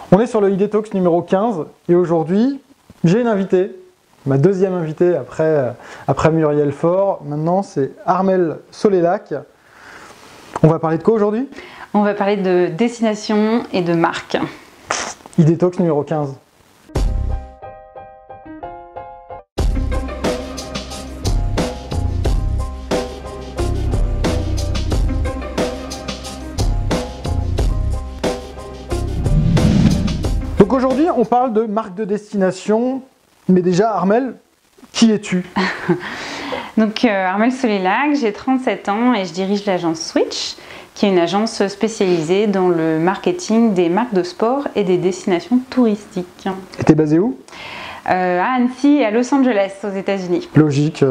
On est sur le ID Talks numéro 15 et aujourd'hui, j'ai une invitée, ma deuxième invitée après Muriel Faure. Maintenant, c'est Armelle Solélac. On va parler de quoi aujourd'hui? On va parler de destination et de marque. ID Talks numéro 15. Donc aujourd'hui, on parle de marque de destination, mais déjà, Armelle, qui es-tu? Donc Armelle Solélac, j'ai 37 ans et je dirige l'agence Switch, qui est une agence spécialisée dans le marketing des marques de sport et des destinations touristiques. Et t'es basée où? À Annecy et à Los Angeles, aux États-Unis. Logique.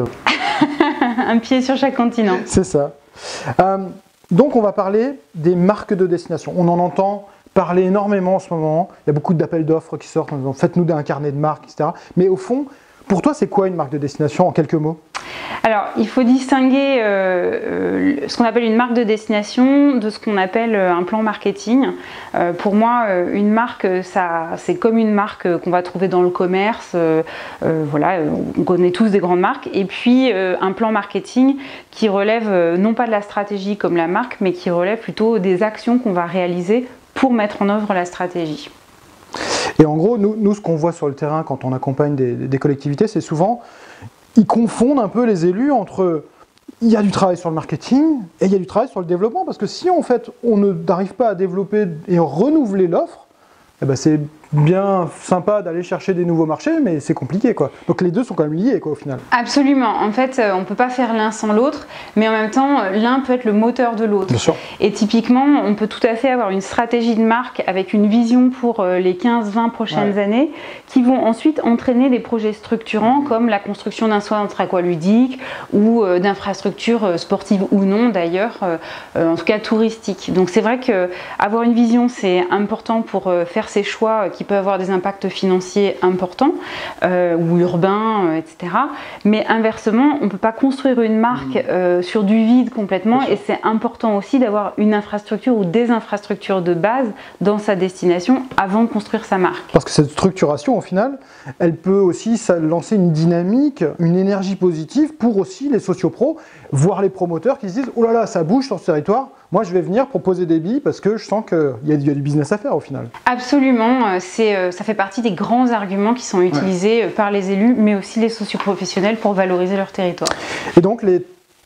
Un pied sur chaque continent. C'est ça. Donc on va parler des marques de destination. On en entend parler énormément en ce moment. Il y a beaucoup d'appels d'offres qui sortent en disant faites-nous un carnet de marques, etc. Mais au fond, pour toi, c'est quoi une marque de destination en quelques mots? Alors, il faut distinguer ce qu'on appelle une marque de destination de ce qu'on appelle un plan marketing. Pour moi, une marque, c'est comme une marque qu'on va trouver dans le commerce. Voilà, on connaît tous des grandes marques. Et puis, un plan marketing qui relève non pas de la stratégie comme la marque, mais qui relève plutôt des actions qu'on va réaliser pour mettre en œuvre la stratégie. Et en gros, nous ce qu'on voit sur le terrain quand on accompagne des collectivités, c'est souvent, ils confondent un peu les élus entre, il y a du travail sur le marketing et il y a du travail sur le développement, parce que si en fait on n'arrive pas à développer et renouveler l'offre, eh ben c'est bien sympa d'aller chercher des nouveaux marchés, mais c'est compliqué quoi. Donc les deux sont quand même liés quoi au final. Absolument. En fait, on ne peut pas faire l'un sans l'autre, mais en même temps, l'un peut être le moteur de l'autre. Bien sûr. Et typiquement, on peut tout à fait avoir une stratégie de marque avec une vision pour les 15-20 prochaines années qui vont ensuite entraîner des projets structurants comme la construction d'un centre aqualudique ou d'infrastructures sportives ou non d'ailleurs, en tout cas touristiques. Donc c'est vrai qu'avoir une vision, c'est important pour faire ses choix qui peuvent avoir des impacts financiers importants ou urbains, etc. Mais inversement, on ne peut pas construire une marque sur du vide complètement et c'est important aussi d'avoir une infrastructure ou des infrastructures de base dans sa destination avant de construire sa marque. Parce que cette structuration, au final, elle peut aussi lancer une dynamique, une énergie positive pour aussi les sociopros, voire les promoteurs qui se disent « Oh là là, ça bouge sur ce territoire ». Moi, je vais venir proposer des billes parce que je sens qu'il y a du business à faire au final. Absolument, ça fait partie des grands arguments qui sont utilisés par les élus, mais aussi les socioprofessionnels pour valoriser leur territoire. Et donc, les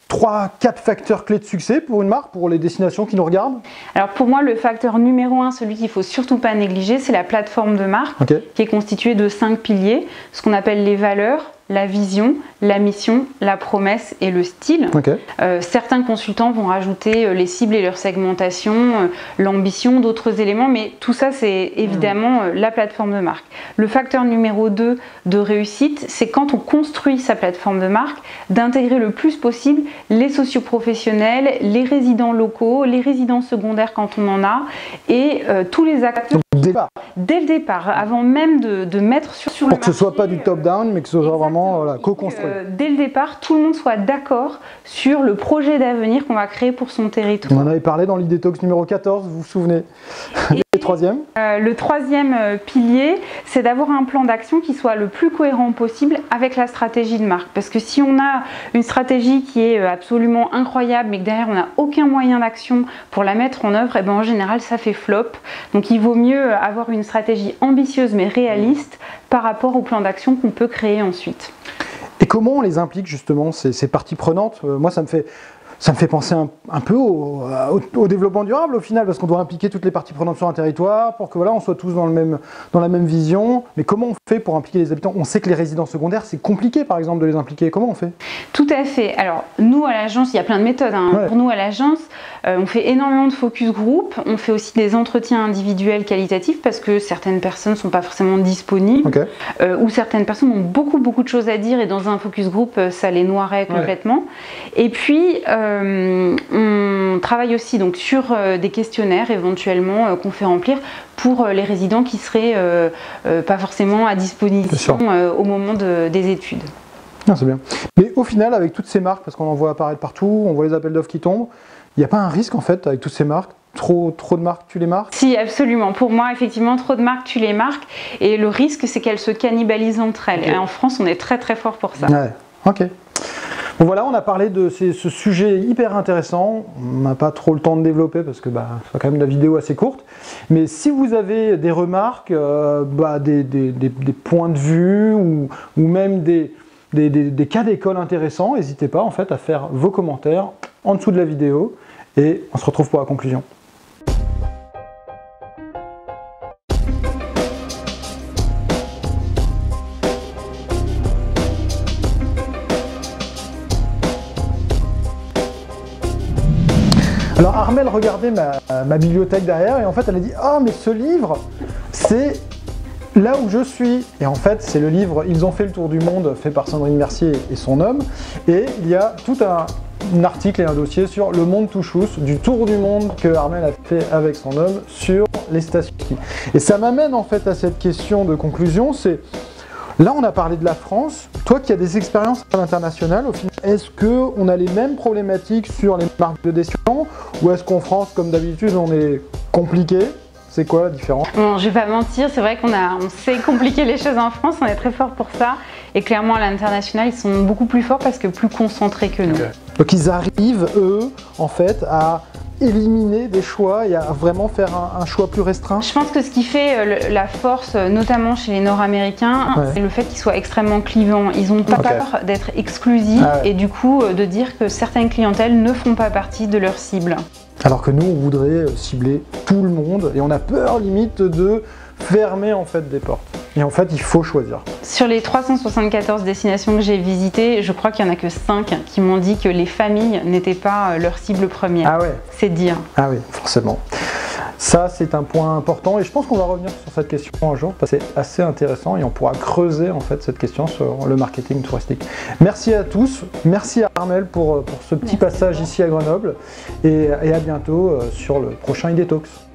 3-4 facteurs clés de succès pour une marque, pour les destinations qui nous regardent? Alors pour moi, le facteur numéro 1, celui qu'il ne faut surtout pas négliger, c'est la plateforme de marque qui est constituée de 5 piliers, ce qu'on appelle les valeurs, la vision, la mission, la promesse et le style. Certains consultants vont rajouter les cibles et leur segmentation, l'ambition, d'autres éléments, mais tout ça c'est évidemment la plateforme de marque. Le facteur numéro 2 de réussite, c'est quand on construit sa plateforme de marque, d'intégrer le plus possible les socioprofessionnels, les résidents locaux, les résidents secondaires quand on en a, et tous les acteurs dès le départ, avant même de mettre sur le marché. Pour que ce soit pas du top-down, mais que ce soit vraiment co-construit. Dès le départ, tout le monde soit d'accord sur le projet d'avenir qu'on va créer pour son territoire. On en avait parlé dans l'ID Talks numéro 14, vous vous souvenez? Et le troisième? Le troisième pilier, c'est d'avoir un plan d'action qui soit le plus cohérent possible avec la stratégie de marque. Parce que si on a une stratégie qui est absolument incroyable, mais que derrière on n'a aucun moyen d'action pour la mettre en œuvre, et ben en général ça fait flop. Donc il vaut mieux avoir une stratégie ambitieuse mais réaliste par rapport au plan d'action qu'on peut créer ensuite. Et comment on les implique justement, ces parties prenantes? Moi ça me fait penser un peu au développement durable au final, parce qu'on doit impliquer toutes les parties prenantes sur un territoire pour que voilà, on soit tous dans la même vision. Mais comment on fait pour impliquer les habitants? On sait que les résidents secondaires, c'est compliqué par exemple de les impliquer. Comment on fait? Tout à fait. Alors nous à l'agence, il y a plein de méthodes. Pour nous à l'agence, on fait énormément de focus group. On fait aussi des entretiens individuels qualitatifs parce que certaines personnes ne sont pas forcément disponibles ou certaines personnes ont beaucoup de choses à dire et dans un focus group, ça les noierait complètement. Et puis on travaille aussi donc sur des questionnaires éventuellement qu'on fait remplir pour les résidents qui seraient pas forcément à disposition au moment des études. C'est bien. Mais au final, avec toutes ces marques, parce qu'on en voit apparaître partout, on voit les appels d'offres qui tombent, il n'y a pas un risque en fait avec toutes ces marques trop de marques tuent les marques? Si, absolument. Pour moi, effectivement, trop de marques tuent les marques. Et le risque, c'est qu'elles se cannibalisent entre elles. Okay. Et en France, on est très très fort pour ça. Ouais, ok. Bon voilà, on a parlé de ce sujet hyper intéressant. On n'a pas trop le temps de développer parce que c'est quand même la vidéo assez courte. Mais si vous avez des remarques, des points de vue ou même des cas d'école intéressants, n'hésitez pas en fait à faire vos commentaires en dessous de la vidéo et on se retrouve pour la conclusion. Alors Armelle regardait ma bibliothèque derrière et en fait elle a dit « Ah mais ce livre, c'est là où je suis !» Et en fait c'est le livre « Ils ont fait le tour du monde » fait par Sandrine Mercier et son homme. Et il y a tout un article et un dossier sur le monde touchous, du tour du monde que Armelle a fait avec son homme sur les stations ski. Et ça m'amène en fait à cette question de conclusion, c'est là on a parlé de la France, toi qui as des expériences à l'international, au final, est-ce qu'on a les mêmes problématiques sur les marques de destination ou est-ce qu'en France, comme d'habitude, on est compliqué? C'est quoi la différence? Bon, je vais pas mentir, c'est vrai qu'on sait compliquer les choses en France, on est très fort pour ça. Et clairement, à l'international, ils sont beaucoup plus forts parce que plus concentrés que nous. Okay. Donc ils arrivent, eux, en fait, à éliminer des choix et à vraiment faire un choix plus restreint? Je pense que ce qui fait la force, notamment chez les Nord-Américains, c'est le fait qu'ils soient extrêmement clivants. Ils n'ont pas peur d'être exclusifs et du coup de dire que certaines clientèles ne font pas partie de leur cible. Alors que nous, on voudrait cibler tout le monde et on a peur limite de fermer en fait des portes. Et en fait, il faut choisir. Sur les 374 destinations que j'ai visitées, je crois qu'il n'y en a que 5 qui m'ont dit que les familles n'étaient pas leur cible première. Ah ouais. C'est dire. Ah oui, forcément. Ça, c'est un point important et je pense qu'on va revenir sur cette question un jour parce que c'est assez intéressant et on pourra creuser en fait cette question sur le marketing touristique. Merci à tous, merci à Armelle pour ce petit passage ici à Grenoble et à bientôt sur le prochain ID Talks.